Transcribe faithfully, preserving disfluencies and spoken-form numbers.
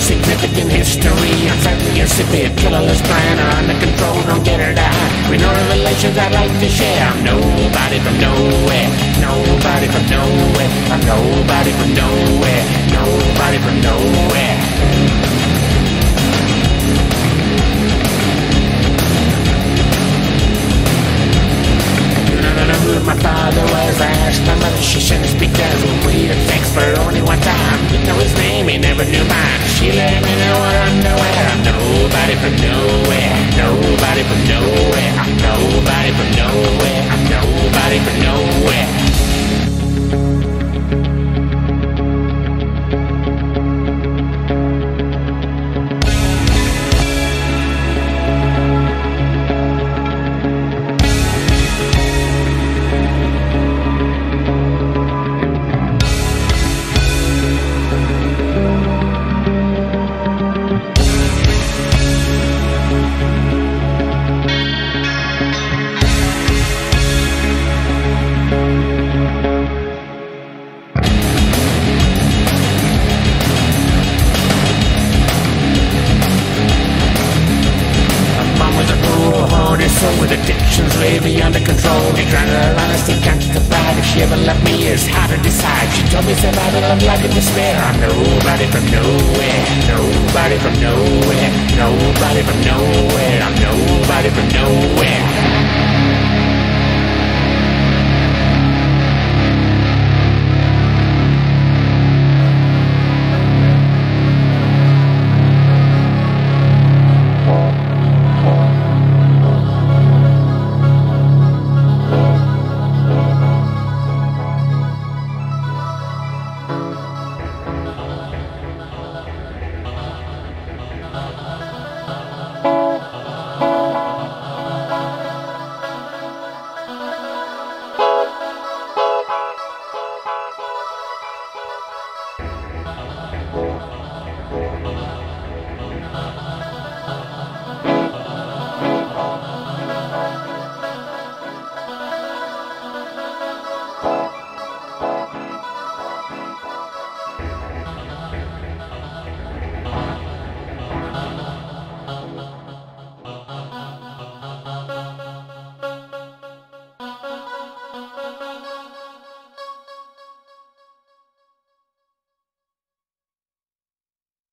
insignificant history. Unfriendly, insipid, colourless, blind, or under control, don't get her to hide. With no revelations I'd like to share. I'm nobody from nowhere, nobody from nowhere. I'm nobody from nowhere, nobody from nowhere. Who my father was, I asked my mother, she said it's because we had sex for only one time. Didn't know his name, he never knew mine. She let me know her underwear. I'm nobody from nowhere, nobody from nowhere. I'm nobody from nowhere, I'm nobody from nowhere. So with addictions lately under control, they drown her honesty, conscience of pride. If she ever left me, it's hard to decide. She told me survival of life in despair. I'm nobody from nowhere, nobody from nowhere, nobody from nowhere. I'm nobody from nowhere.